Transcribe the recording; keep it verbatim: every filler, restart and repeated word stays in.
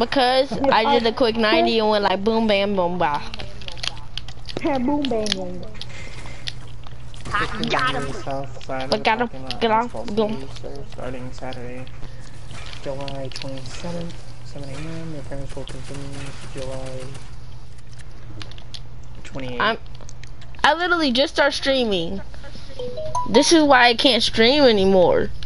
Because I did a quick ninety and went like boom, bam, boom, bah. Boom, bang, bang. I got him. South side But of the got him, parking lot. get off, Asphalt go. city, so starting Saturday, July twenty-seventh, seven A M Your parents will continue July twenty-eighth. I'm, I literally just started streaming. This is why I can't stream anymore.